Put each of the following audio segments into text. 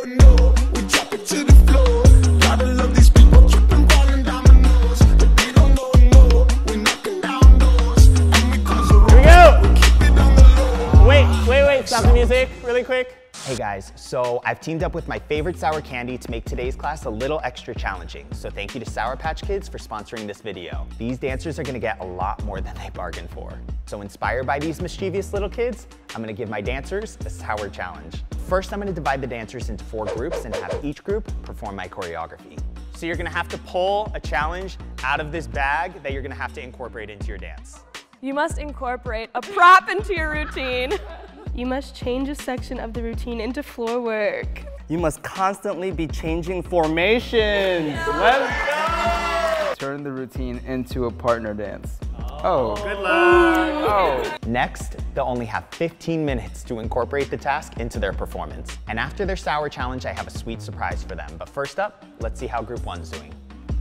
no, we drop it to the floor. Gotta love these people, tripping, falling dominoes. But they don't know, no, we knocking down doors. And we close the road. Here we go. We keep it on the low. Wait, stop the music really quick. Hey guys, so I've teamed up with my favorite sour candy to make today's class a little extra challenging. So thank you to Sour Patch Kids for sponsoring this video. These dancers are gonna get a lot more than they bargained for. So inspired by these mischievous little kids, I'm gonna give my dancers a sour challenge. First, I'm gonna divide the dancers into 4 groups and have each group perform my choreography. So you're gonna have to pull a challenge out of this bag that you're gonna have to incorporate into your dance. You must incorporate a prop into your routine. You must change a section of the routine into floor work. You must constantly be changing formations. Let's go! Turn the routine into a partner dance. Oh. Good luck. Oh. Next, they'll only have 15 minutes to incorporate the task into their performance. And after their sour challenge, I have a sweet surprise for them. But first up, let's see how group 1's doing.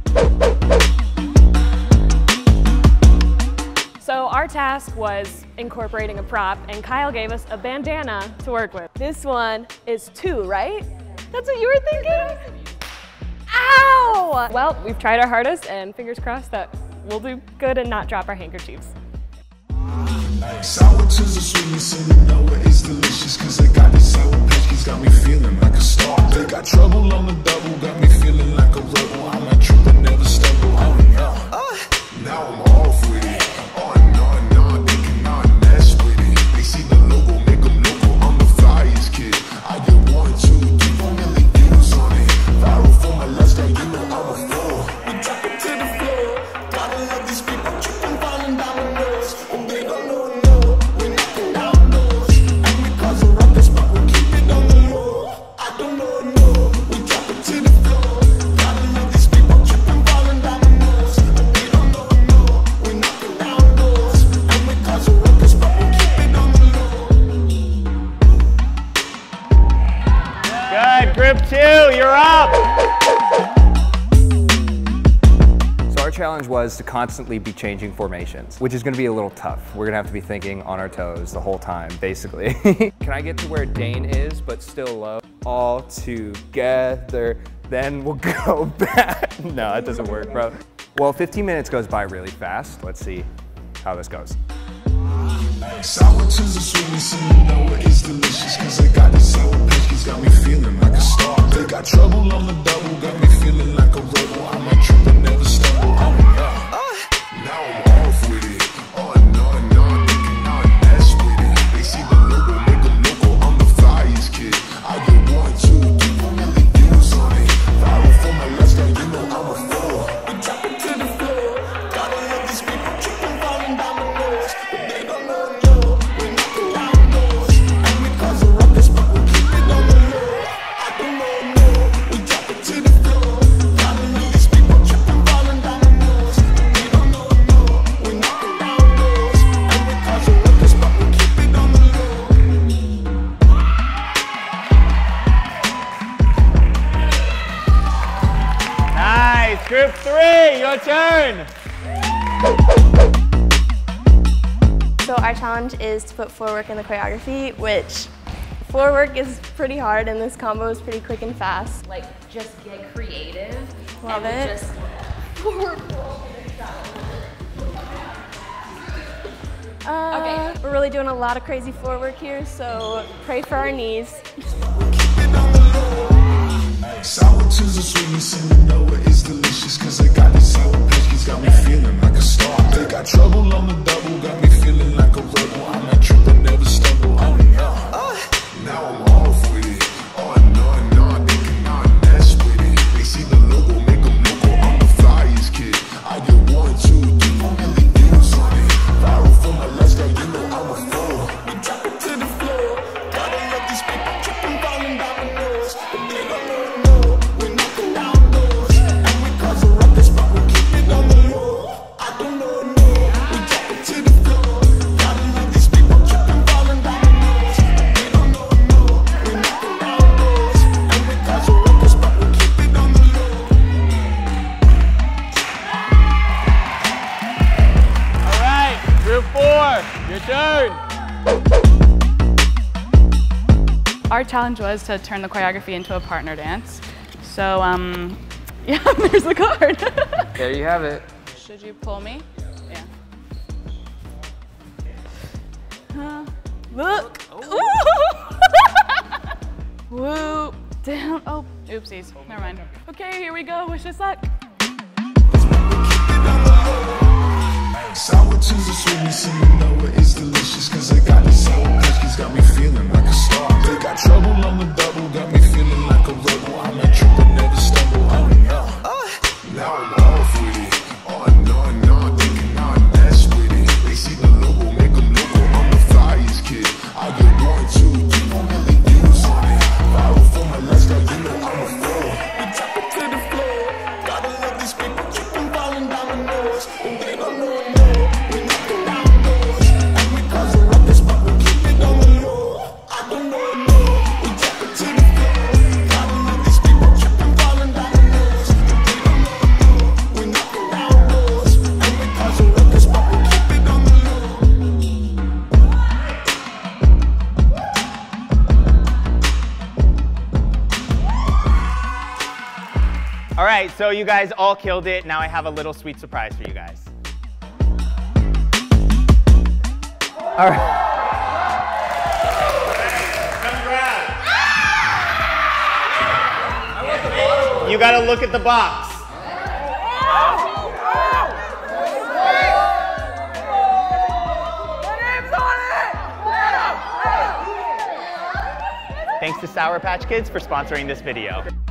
So our task was incorporating a prop, and Kyle gave us a bandana to work with. This one is 2, right? That's what you were thinking? Ow! Well, we've tried our hardest, and fingers crossed that we'll do good and not drop our handkerchiefs. Sour to the sweetness and you know it is delicious. Cause I got these sour patch kids, got me feeling like a star. They got trouble on the double, got me feeling like a rebel. I'm a trooper, never stumble, oh no. Now I'm off with it. Oh no, they cannot mess with it. They see the logo, make them local, I'm the flyest kid. I get 1, 2, 3, 4 million views on it. Viral for my lifestyle, you know I'm a fool. We drop it to the floor. Gotta love these people, tripping, falling dominoes. And they don't know. Group 2, you're up! So our challenge was to constantly be changing formations, which is gonna be a little tough. We're gonna have to be thinking on our toes the whole time, basically. Can I get to where Dane is, but still low? All together, then we'll go back. No, it doesn't work, bro. Well, 15 minutes goes by really fast. Let's see how this goes. Sour to the sweetness and you know it is delicious. Cause I got these sour patch kids, got me feeling like a star. They got trouble on the double, got me feeling like a rebel. I'm a trooper, never stumble, oh no. Now I'm off with it. Oh no, they cannot mess with it. They see the logo, make them local, I'm the flyest kid. I get 1, 2, 3, 4 million views on it. Viral for my lifestyle, you know I'm a fool. We drop it to the floor. Gotta love these people, tripping, falling dominoes. But they don't know. Group 3, your turn! So our challenge is to put floor work in the choreography, which floor work is pretty hard and this combo is pretty quick and fast. Like, just get creative. Love and it. Just Okay. We're really doing a lot of crazy floor work here, so pray for our knees. Sour to the sweetness and you know it is delicious. Cause I got these sour patch kids, got me feeling like a star. They got trouble on the double, got me feeling like a rebel. I'm a trooper, never stumble, oh no. Now I'm off with it. Oh no, they cannot mess with it. They see the logo, make them local, I'm the flyest kid. I get 1, 2, 3, 4 million views on it. Viral for my lifestyle, you know I'm a fool. We drop it to the floor. Gotta love these people, tripping, falling dominoes. But they don't know. On the low, I don't know, no. We drop it to the floor. Gotta love these people, tripping, falling dominoes. Our challenge was to turn the choreography into a partner dance. So, yeah, there's the card. There you have it. Should you pull me? Yeah. Look. Whoop. Down. Oh, oopsies. Never mind. Okay, here we go. Wish us luck. Sour to the sweetness and you know it is delicious. Cause I got the sour patch kids, got me feeling like a star. They got trouble on the double, got me feeling like a rebel. I'm a trip and never stumble, oh no. Now I'm off with it, oh no, thinking now I'm mess with it. They see the logo, make them local, I'm the flyest kid. I get 1, 2, 3, don't really use on it. Viral for my lifestyle, you know I'm a fool. We drop it to the floor, gotta love these people, keep them falling down the nose. And they don't know it. All right, so you guys all killed it. Now I have a little sweet surprise for you guys. All right. You gotta look at the box. Thanks to Sour Patch Kids for sponsoring this video.